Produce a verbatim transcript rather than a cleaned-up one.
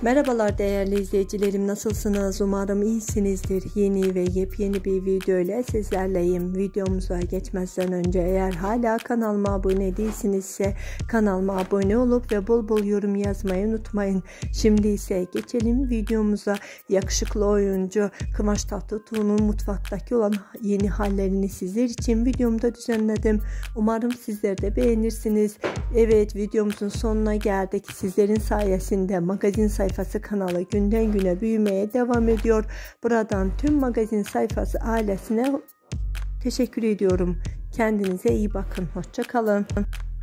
Merhabalar değerli izleyicilerim, nasılsınız? Umarım iyisinizdir. Yeni ve yepyeni bir video ile sizlerleyim. Videomuza geçmezden önce eğer hala kanalıma abone değilsinizse kanalıma abone olup ve bol bol yorum yazmayı unutmayın. Şimdi ise geçelim videomuza. Yakışıklı oyuncu Kıvanç Tatlıtuğ'un mutfaktaki olan yeni hallerini sizler için videomda düzenledim. Umarım sizler de beğenirsiniz. Evet, videomuzun sonuna geldik. Sizlerin sayesinde magazin sayfası kanalı günden güne büyümeye devam ediyor. Buradan tüm magazin sayfası ailesine teşekkür ediyorum. Kendinize iyi bakın. Hoşça kalın.